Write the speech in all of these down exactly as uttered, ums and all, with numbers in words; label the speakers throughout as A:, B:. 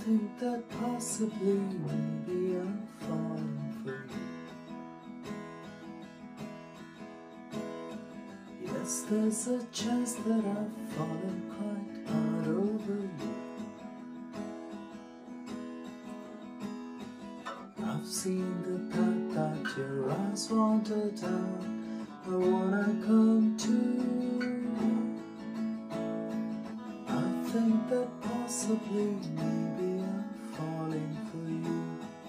A: think that possibly maybe I'm falling for you. Yes, there's a chance that I've fallen quite hard over you. I've seen the path that your eyes wander down. I wanna come to. I think that possibly maybe I'm falling for you.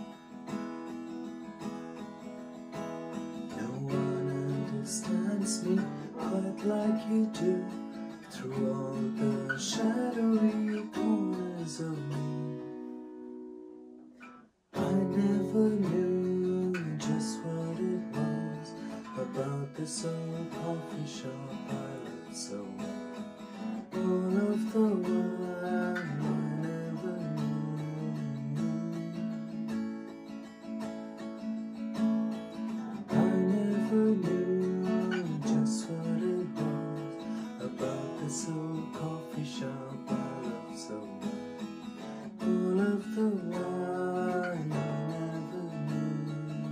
A: No one understands me quite like you do, through all the shadowy corners of me. I never knew just what it was about this old coffee shop I love so well. All of the while I never knew. I never knew just what it was about this old coffee shop I love so well. All of the while I never knew.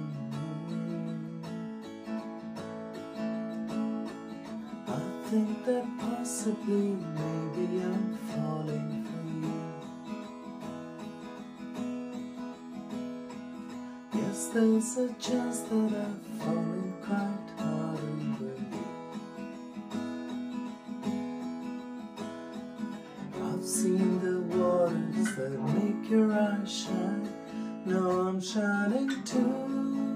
A: I think that possibly maybe I'm falling for you. Yes, there's a chance that I've fallen quite hard over you. I've seen the waters that make your eyes shine. Now I'm shining too,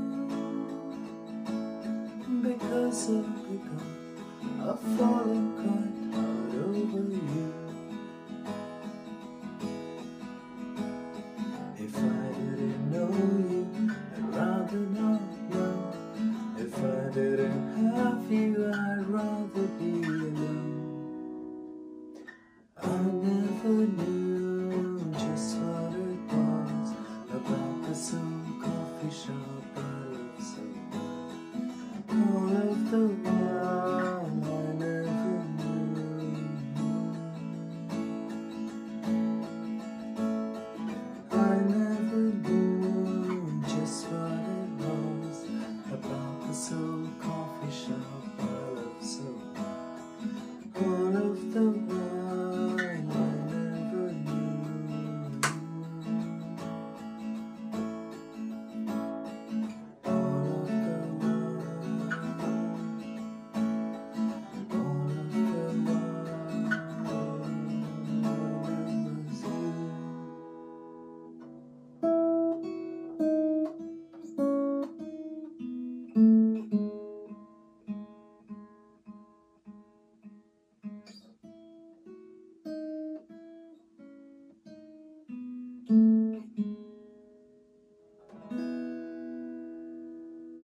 A: because of, because I've fallen quite hard over you. If I didn't know you, I'd rather not know. If I didn't have you, I'd rather be alone. I never knew just what it was about this old coffee shop